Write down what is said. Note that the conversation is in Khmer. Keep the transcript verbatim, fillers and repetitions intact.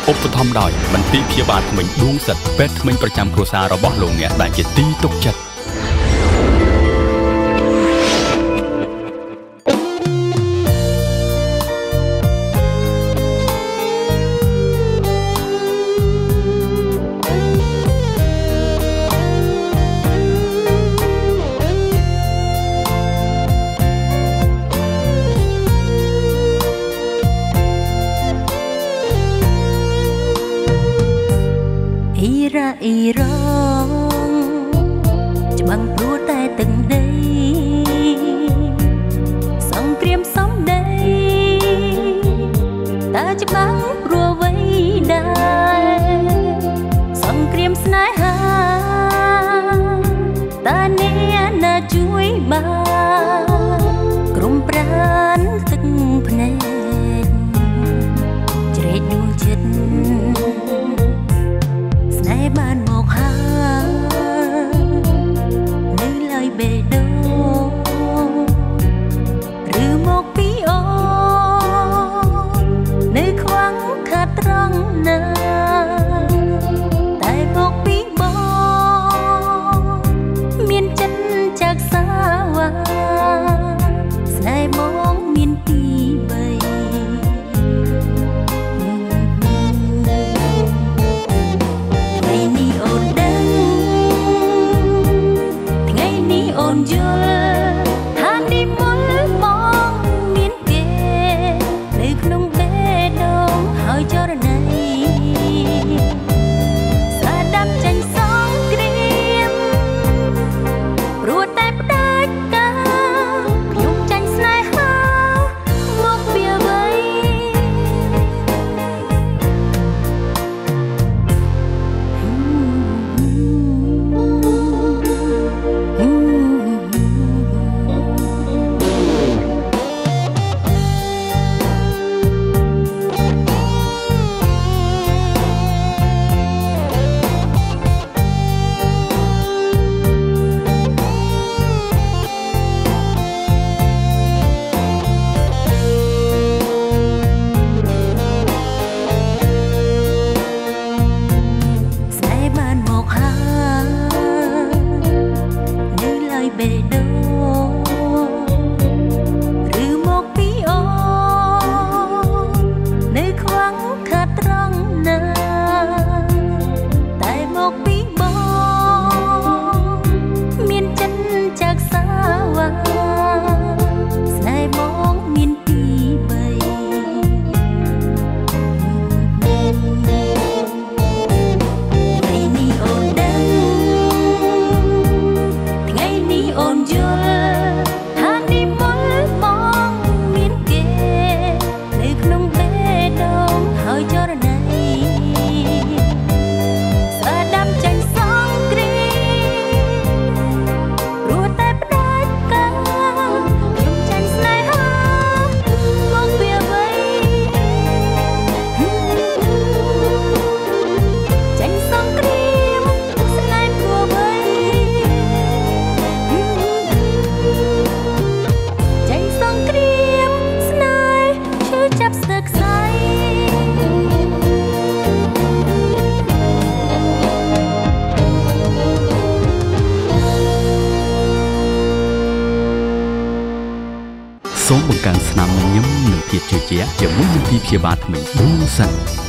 ឧបត្ថម្ភដោយមន្ទីរព្យាបាលធ្មេញដួងសិតពេទ្យធ្មេញប្រចាំគ្រួសាររបស់លោកអ្នកដែលជាទីទុកចិត្តអ៊ីរ៉ង់ច្បាំងព្រួតតែទឹកដីសង្គ្រាមសំដីតើច្បាំងព្រួអ្វីដែរសង្គ្រាមស្នេហាតើអ្នកណាជួយបានក្រុមប្រានទឹកភ្នែកជ្រែកដួងចិត្តបានមកហើយនៅឡើយបេះដូងឬមកពីអូននៅខ្វាំងខាត់ត្រង់ណាតែមកពីបងមានចិត្តចាក់សាវ៉ាស្នេហ៍មកមានទីបីអូនយល់ថានេះមុនមកមានគេនៅក្នុងបេះដូងហើយចរណៃស្ដាប់ចាញ់សងគ្រាមព្រោះតែផ្ដាច់ការខ្ញុំចាញ់ស្នេហាមកពីអ្វីបេះដូងឬមកពីអូននៅខ្វាំងខាត់ត្រង់ណាតែមកពីបងមានចិត្តចាក់សាវ៉ាស្នេហ៍មកមានទីបីថ្ងៃនេះអូនដឹងអូនយល់ថានេះមុនមកមានគេនៅក្នុងបេះដូងហើយចរណៃស្ដាប់ចាញ់សងគ្រាព្រោះតែផ្ដាច់ការខ្ញុំចាញ់ស្នេហាមកពីអ្វីចាញ់សងគ្រាស្នេហ៍ព្រោះអ្វីសូមបង្កើនស្នាមញញឹមនិងភាពជឿជាក់ជាមួយមន្ទីរព្យាបាលធ្មេញដួងសិន